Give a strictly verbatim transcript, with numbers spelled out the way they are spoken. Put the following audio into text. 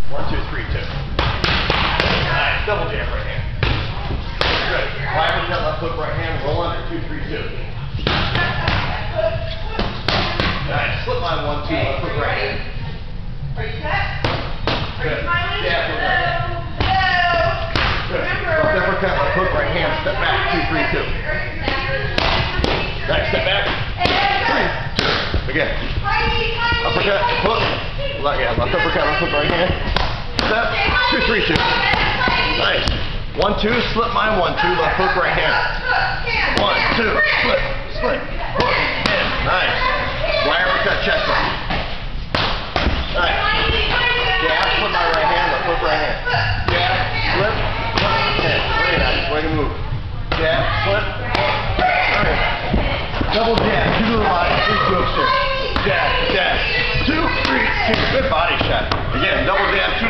One, two, three, two. Nice. Double jab right hand. Good. Wide uppercut, left hook, right hand. Roll under. Two, three, two. Nice. Slip line. One, two. Left hook, right hand. Are you set? Good. Jab hook, right hand. Good. Left uppercut, left hook, right hand. Step back. Two, three, two. Nice. Step back. Three, two. Again. Uppercut, hook. Left, yeah, left uppercut, left hook, right hand. Step. Two, three, two. Nice. One, two, slip mine, one, two, left hook, right hand. One, two, slip, slip, hook, in. Nice. Wire uppercut, chest lock. Nice. Jab, slip my right hand, left hook, right hand. Jab, slip, hook, in. Very nice. Way to move. Jab, slip, hook. Very nice. Double jab, two to the line, three, two upstairs. Jab, jab, two, three, two. Good body shot. Again, double jab, two